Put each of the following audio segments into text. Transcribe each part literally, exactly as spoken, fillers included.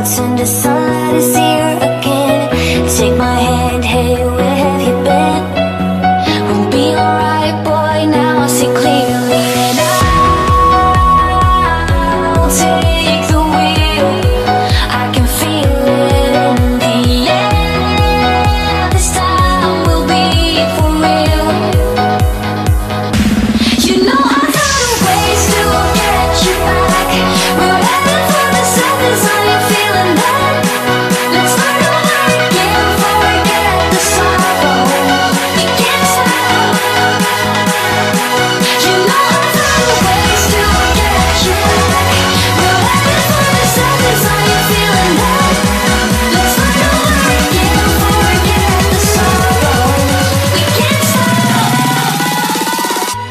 turn to sunlight to see her again. Take my hand, hey, where have you been? We'll be alright, boy, now I see clearly. And I'll take the wheel, I can feel it in the air. This time we'll be for real. You know I found ways to get you back. We're headed for the surface, are you feeling that? Let's start over again, forget the sorrow. We can't stop. You know I found ways to get you back. We're headed for the surface, are you feeling that? Let's start over again, forget the sorrow. We can't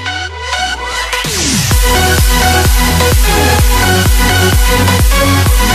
stop.